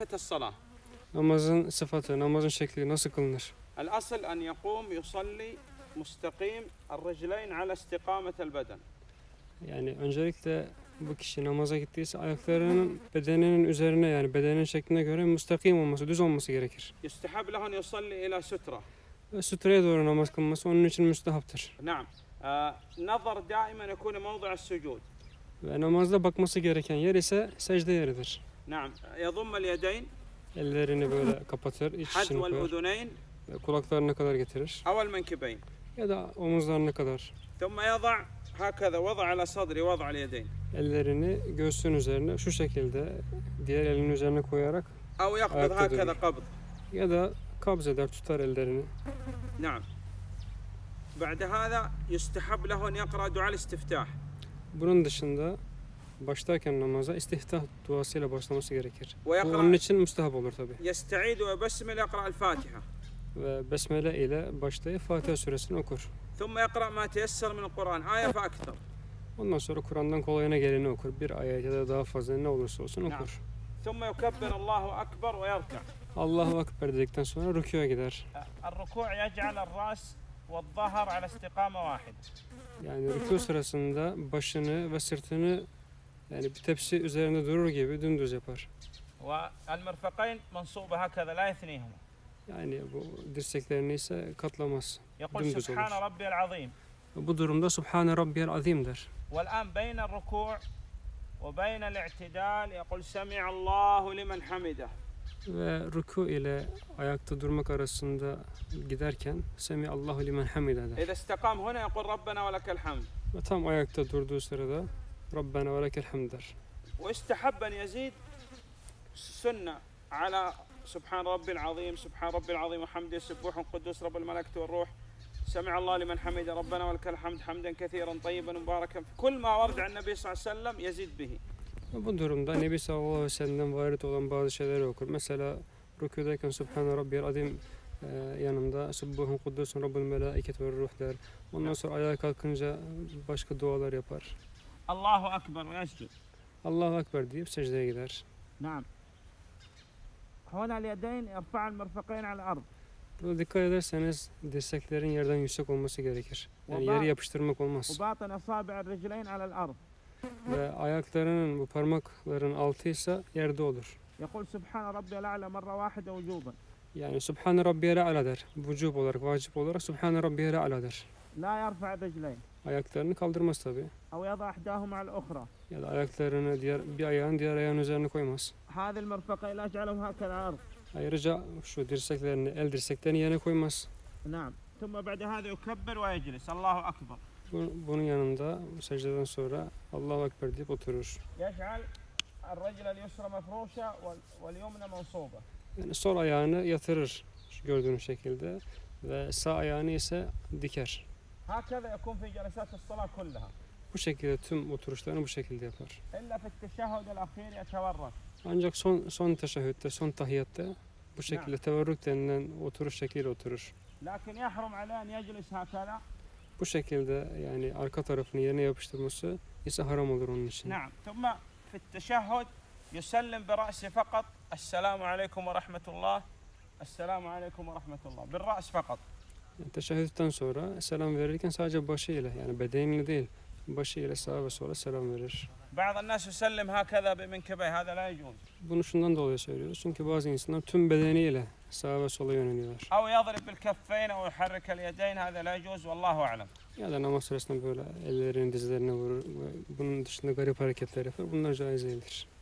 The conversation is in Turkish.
الصلاة. Namazın sıfatı, namazın şekli nasıl kılınır? الأصل أن يقوم يصلي مستقيم الرجلين على استقامة البدن. Yani öncelikle bu kişi namaza gittiyse ayaklarının bedeninin üzerine, yani bedenin şekline göre müstakim olması, düz olması gerekir. يستحب له أن يصلي إلى سترة. Ve sütreye doğru namaz kılması onun için müstehaptır. نعم. نظر دائما يكون موضع السجود. Ve namazda bakması gereken yer ise secde yeridir. نعم. يضم اليدين. Ellerini böyle kapatır, iç içini حذو koyar. الأذنين. Ve kulaklarına kadar getirir. أو المنكبين. Ya da omuzlarına kadar. ثم يضع هكذا وضع على صدره وضع اليدين. Ellerini göğsün üzerine şu şekilde diğer elinin üzerine koyarak أو يقبض ayakta هكذا durur. قبض. Ya da kabz eder, tutar ellerini. نعم. بعد هذا يستحب له أن يقرأ دعاء الاستفتاح. Bunun dışında başlarken namaza istiftah duasıyla başlaması gerekir. Bu ويقرأ onun için müstehap olur tabi. يستعيد ويبسمل يقرأ الفاتحة. Ve besmele ile başlayıp Fatiha suresini okur. ثم يقرأ ما تيسر من القرآن آية فأكثر. Ondan sonra Kur'an'dan kolayına geleni okur. Bir ayet ya da daha fazla ne olursa olsun okur. ثم يكبر الله أكبر ويركع. Allahu Ekber dedikten sonra rükûya gider. الركوع يجعل الرأس والظهر على استقامة واحد. Yani rükû sırasında başını ve sırtını yani bir tepsi üzerinde durur gibi dümdüz yapar. والمرفقين منصوبة هكذا لا يثنيهما. Yani bu dirseklerini ise katlamaz. يقول Dümdüz olur. سبحان ربي العظيم. Bu durumda Subhane Rabbiyel Azim der. والآن بين الركوع وبين الاعتدال يقول سمع الله لمن حمده. Ve rükû ile ayakta durmak arasında giderken Semi Allahu limen hamide der. إذا استقام هنا يقول ربنا ولك الحمد. Ve tam ayakta durduğu sırada Rabbena ve lekel hamd der. ويستحب أن يزيد سنة على سبحان ربي العظيم سبحان ربي العظيم وحمده سبوح قدوس رب الملائكة والروح سمع الله لمن حمده ربنا ولك الحمد حمدا كثيرا طيبا مباركا كل ما ورد عن النبي صلى الله عليه وسلم يزيد به. Bu durumda Nebi sallallahu aleyhi ve sellem'den varit olan bazı şeyleri okur. Mesela rükûdeyken Subhane Rabbiyel Azim yanında Subbuhun Kuddusun Rabbul Melaiket ve Ruh der. Ondan sonra ayağa kalkınca başka dualar yapar. Allahu Ekber ve yescud. Allahu Ekber deyip secdeye gider. Naam. Huna el-yedayn irfa' al-mirfaqayn al-ard. Burada dikkat ederseniz dirseklerin yerden yüksek olması gerekir. Yani yeri yapıştırmak olmaz. وباطن أصابع الرجلين على الأرض. Ve ayaklarının bu parmakların altı ise yerde olur. يقول سبحان ربي الأعلى مرة واحدة وجوبا. Yani Subhane Rabbiyel A'la der. Vücub olarak, vacip olarak Subhane Rabbiyel A'la der. لا يرفع الرجلين. Ayaklarını kaldırmaz tabi. أو يضع إحداهما على الأخرى. Ya da ayaklarını bir ayağın diğer ayağın üzerine koymaz. هذه المرفقين لا يجعلهم هكذا على الأرض. Ayrıca şu dirseklerini, el dirseklerini yerine koymaz. نعم. ثم بعد هذا يكبر ويجلس. الله أكبر. Bunun yanında secdeden sonra Allahu Ekber deyip oturur. يجعل الرجل اليسرى مفروشة واليمنى منصوبة. Yani sol ayağını yatırır şu gördüğünüz şekilde ve sağ ayağını ise diker. هكذا يكون في جلسات الصلاة كلها. Bu şekilde tüm oturuşlarını bu şekilde yapar. إلا في التشهد الأخير يتورك. Ancak son teşehhütte, son tahiyyatta bu şekilde teverrük denilen oturuş şekliyle oturur. لكن يحرم عليه أن يجلس هكذا. Bu şekilde yani arka tarafını yerine yapıştırması ise haram olur onun için. نعم. ثم في التشهد يسلم برأسه فقط السلام عليكم ورحمة الله السلام عليكم ورحمة الله بالرأس فقط. Yani teşehhütten sonra selam verirken sadece başıyla yani bedeniyle değil başıyla sağa ve sola selam verir. بعض الناس يسلم هكذا بمنكبيه هذا لا يجوز. Bunu şundan dolayı söylüyoruz. Çünkü bazı insanlar tüm bedeniyle sağa ve sola yöneliyorlar. أو يضرب بالكفين أو يحرك اليدين هذا لا يجوز والله أعلم. Ya da namaz sırasında böyle ellerini dizlerine vurur ve bunun dışında garip hareketler yapar. Bunlar caiz değildir.